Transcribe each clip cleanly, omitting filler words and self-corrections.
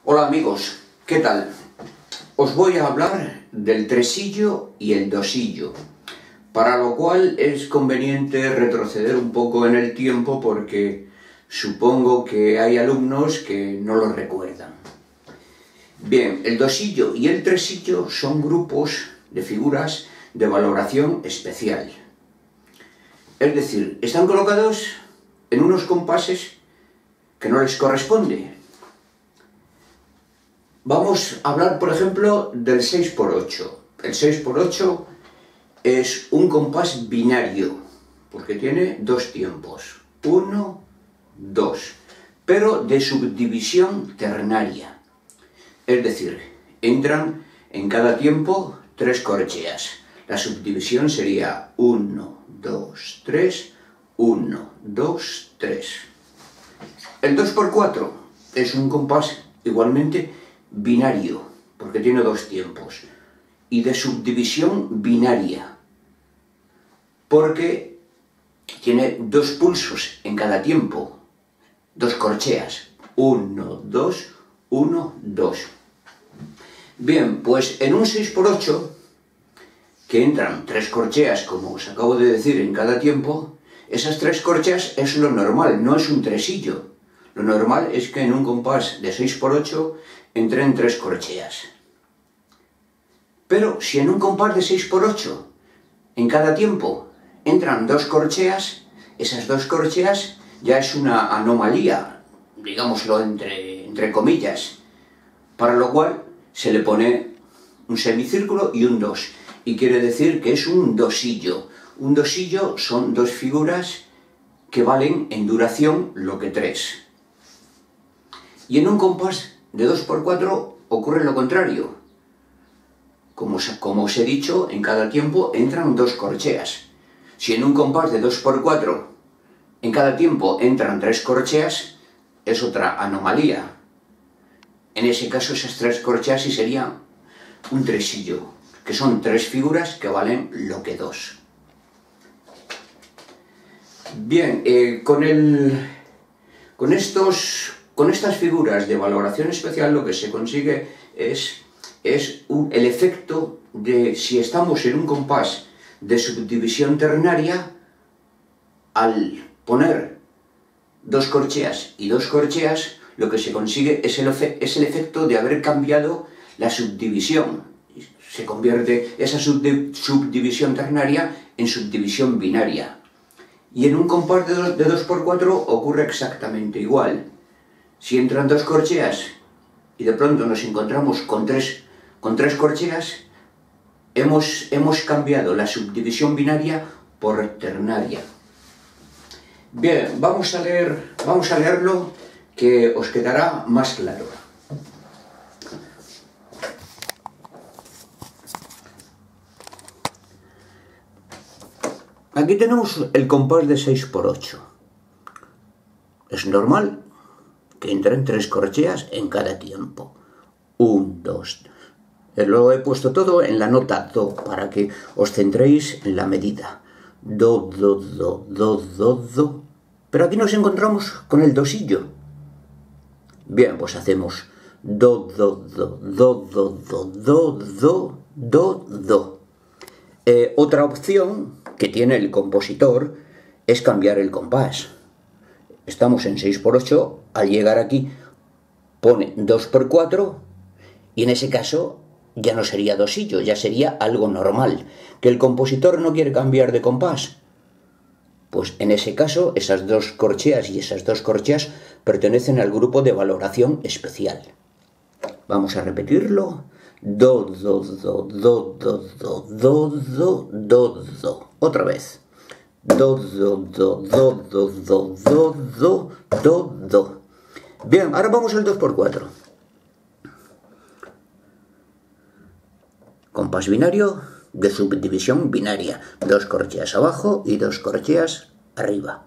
Hola amigos, ¿qué tal? Os voy a hablar del tresillo y el dosillo, para lo cual es conveniente retroceder un poco en el tiempo porque supongo que hay alumnos que no lo recuerdan. Bien, el dosillo y el tresillo son grupos de figuras de valoración especial. Es decir, están colocados en unos compases que no les corresponde. Vamos a hablar, por ejemplo, del 6×8. El 6×8 es un compás binario, porque tiene dos tiempos, 1, 2, pero de subdivisión ternaria. Es decir, entran en cada tiempo 3 corcheas. La subdivisión sería 1, 2, 3, 1, 2, 3. El 2×4 es un compás igualmente binario, porque tiene dos tiempos, y de subdivisión binaria, porque tiene dos pulsos en cada tiempo, dos corcheas, 1, 2, 1, 2. Bien, pues en un 6×8, que entran 3 corcheas, como os acabo de decir, en cada tiempo, esas 3 corcheas es lo normal, no es un tresillo. Lo normal es que en un compás de 6×8 entren 3 corcheas. Pero si en un compás de 6×8 en cada tiempo entran 2 corcheas, esas 2 corcheas ya es una anomalía, digámoslo entre comillas, para lo cual se le pone un semicírculo y un 2, y quiere decir que es un dosillo. Un dosillo son dos figuras que valen en duración lo que 3. Y en un compás de 2×4 ocurre lo contrario. Como os he dicho, en cada tiempo entran 2 corcheas. Si en un compás de 2×4 en cada tiempo entran 3 corcheas, es otra anomalía. En ese caso, esas 3 corcheas sí serían un tresillo, que son 3 figuras que valen lo que 2. Bien, con estas figuras de valoración especial lo que se consigue es el efecto de si estamos en un compás de subdivisión ternaria, al poner 2 corcheas y 2 corcheas, lo que se consigue es el efecto de haber cambiado la subdivisión. Se convierte esa subdivisión ternaria en subdivisión binaria. Y en un compás de 2×4 ocurre exactamente igual. Si entran 2 corcheas y de pronto nos encontramos con tres corcheas, hemos cambiado la subdivisión binaria por ternaria. Bien, vamos a leerlo, que os quedará más claro. Aquí tenemos el compás de 6×8. Es normal que entren 3 corcheas en cada tiempo. 1, 2. Lo he puesto todo en la nota do para que os centréis en la medida. Do, do, do, do, do, do. Pero aquí nos encontramos con el dosillo. Bien, pues hacemos do, do, do, do, do, do, do, do, do, do. Otra opción que tiene el compositor es cambiar el compás. Estamos en 6×8, al llegar aquí pone 2×4 y en ese caso ya no sería dosillo, ya sería algo normal. ¿Que el compositor no quiere cambiar de compás? Pues en ese caso esas 2 corcheas y esas 2 corcheas pertenecen al grupo de valoración especial. Vamos a repetirlo. Do, do, do, do, do, do, do, do, do, do. Otra vez. Do, do, do, do, do, do, do, do, do, do. Bien, ahora vamos al 2×4. Compás binario de subdivisión binaria. 2 corcheas abajo y 2 corcheas arriba.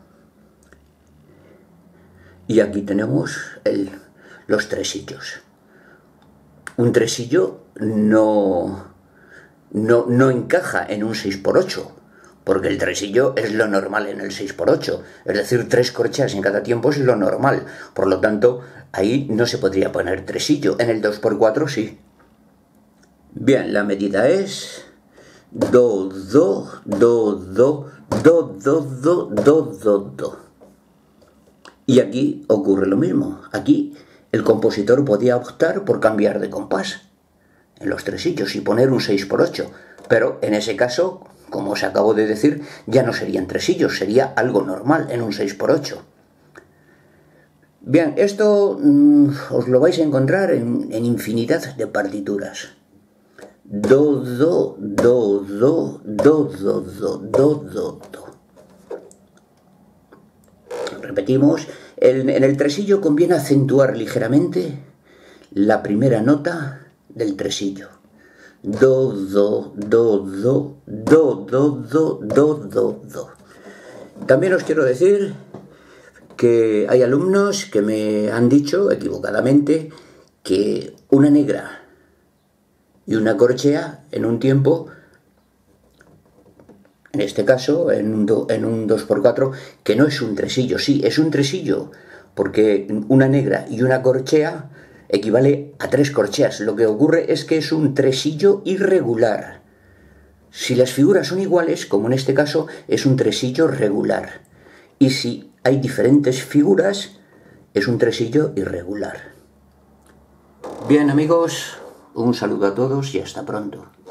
Y aquí tenemos los tresillos. Un tresillo no encaja en un 6×8, porque el tresillo es lo normal en el 6×8, es decir, 3 corcheas en cada tiempo es lo normal, por lo tanto, ahí no se podría poner tresillo, en el 2×4 sí. Bien, la medida es do, do, do, do, do, do, do, do, do, do. Y aquí ocurre lo mismo, aquí el compositor podía optar por cambiar de compás en los tresillos y poner un 6×8, pero en ese caso, como os acabo de decir, ya no serían tresillos, sería algo normal en un 6×8. Bien, esto os lo vais a encontrar en infinidad de partituras. Do, do, do, do, do, do, do, do, do, do. Repetimos, en el tresillo conviene acentuar ligeramente la primera nota del tresillo. Do, do, do, do, do, do, do, do, do, do. También os quiero decir que hay alumnos que me han dicho equivocadamente que una negra y una corchea en un tiempo, en este caso en un 2×4, que no es un tresillo. Sí, es un tresillo, porque una negra y una corchea equivale a 3 corcheas. Lo que ocurre es que es un tresillo irregular. Si las figuras son iguales, como en este caso, es un tresillo regular. Y si hay diferentes figuras, es un tresillo irregular. Bien, amigos, un saludo a todos y hasta pronto.